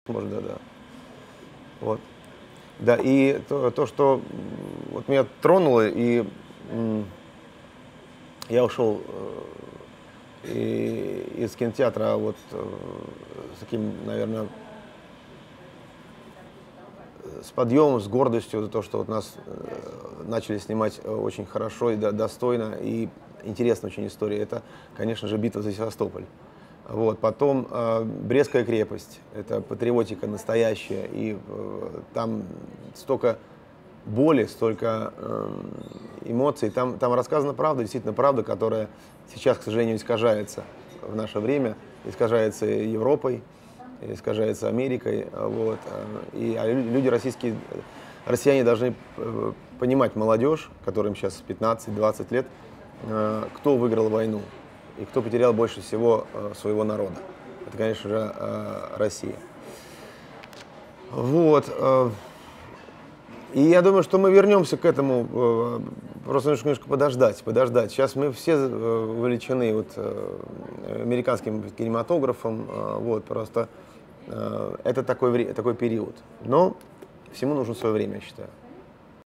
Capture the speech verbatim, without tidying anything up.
Может, да-да. Вот. Да, и то, то, что вот меня тронуло, и м, я ушел э, и, из кинотеатра вот э, с таким, наверное, с подъемом, с гордостью за то, что вот нас э, начали снимать э, очень хорошо и до- достойно, и интересная очень история. Это, конечно же, битва за Севастополь. Вот. Потом э, Брестская крепость. Это патриотика настоящая. И э, там столько боли, столько э, эмоций. Там, там рассказана правда, действительно правда, которая сейчас, к сожалению, искажается в наше время, искажается Европой, искажается Америкой. Вот. И а лю- люди российские, россияне должны э, понимать молодежь, которым сейчас пятнадцать-двадцать лет, э, кто выиграл войну и кто потерял больше всего э, своего народа. Это, конечно же, э, Россия. Вот. э, И я думаю, что мы вернемся к этому, э, просто нужно немножко подождать, подождать. Сейчас мы все э, увлечены вот, э, американским кинематографом, э, вот, просто э, это такой, вре- такой период. Но всему нужно свое время, я считаю.